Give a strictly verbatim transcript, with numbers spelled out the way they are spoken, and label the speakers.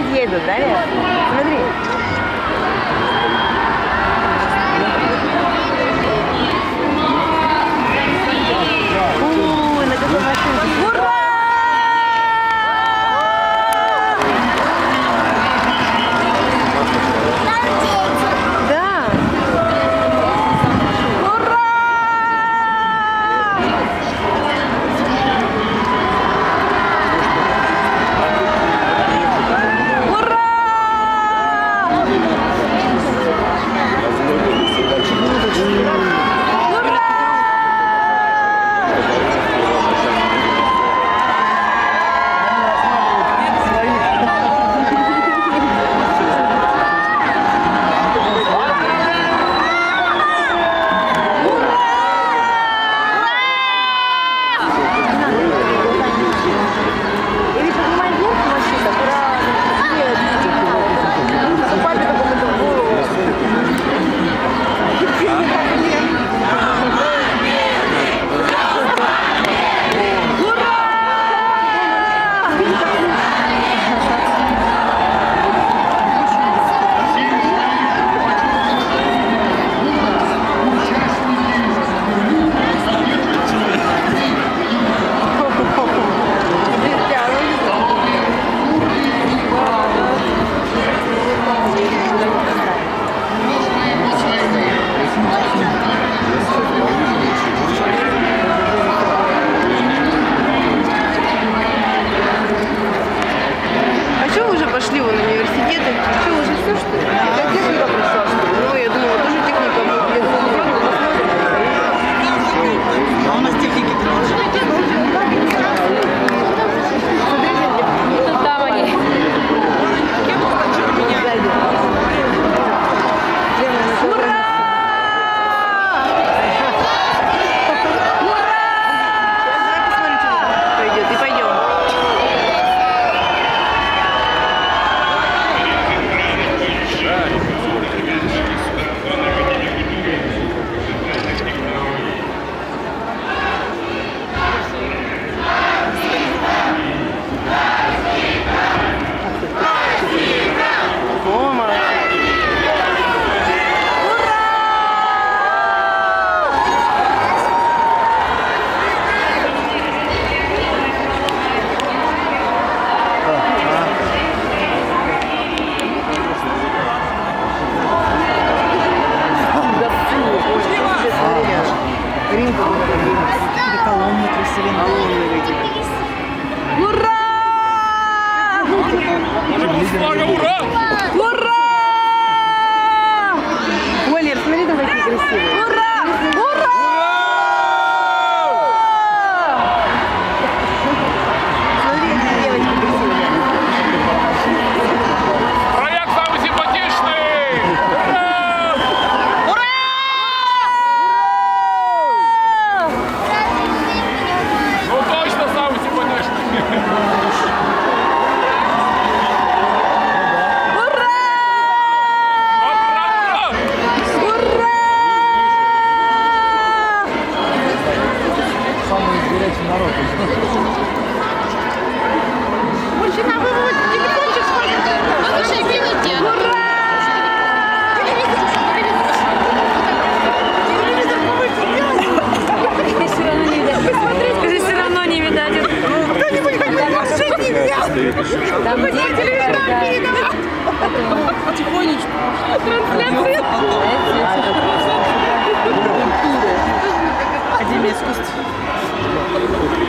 Speaker 1: едут, да, Лев? Смотри. Ууу, на какой машинке. Ура! Пошли вон университеты. Что, уже все, что ли? Это техника пришла, что ли? Ну, я думала, тоже техника будет. А у нас техники тут там они. Ура! Ура! Посмотри, что пойдет. И пойдем. Ура! Ура! Ура! Валер, смотри, там какие красивые. Ура! Ура! Смотри, какие девочки красивые.
Speaker 2: Проект самый симпатичный! Ура! Ура! Ну точно самый симпатичный!
Speaker 3: Народ.
Speaker 4: Мужчина, вы вот телефончик смотрите. А вы же видите? Ура! Скажи, все равно не видать. Кто-нибудь хоть на машине взял? Там телевизор. Потихонечку. Трансляция. Академия искусств.